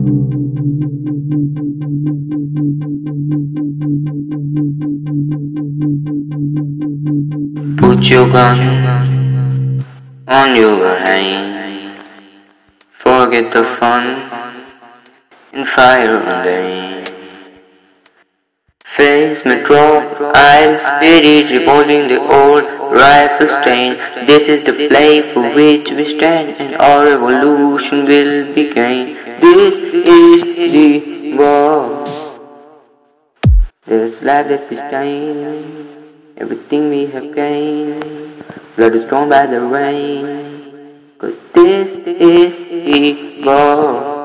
Put your gun on your behind. Forget the fun and fire on the rain. Face me drop, I'll spirit revolving the old rifle stain. This is the play for which we stand, and our revolution will begin. This is the war. There's life that we stain. Everything we have gained, blood is drawn by the rain. 'Cause this is the war.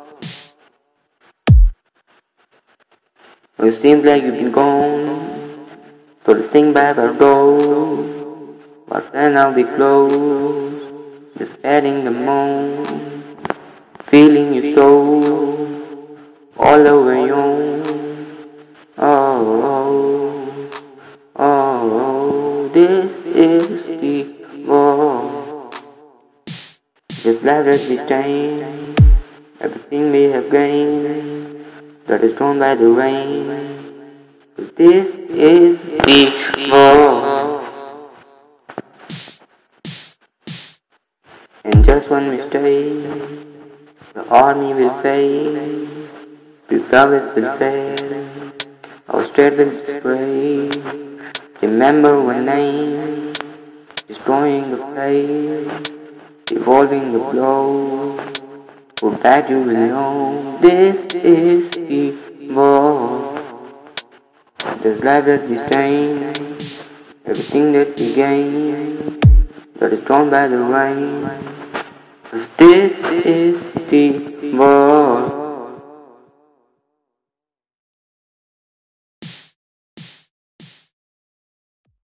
It seems like you've been gone, so let's sing by our door. But then I'll be close, just adding the moan, feeling your soul all over you. This is the war. This life that we stain, everything we have gained, that is drawn by the rain. This is the war. And just one mistake, the army will fail, the service will fail, our state will spray. Remember one name, destroying the place, evolving the blow. For that you will know, this is the war. This life that we stain, everything that we gain, that is drawn by the rain. 'Cause this is the war.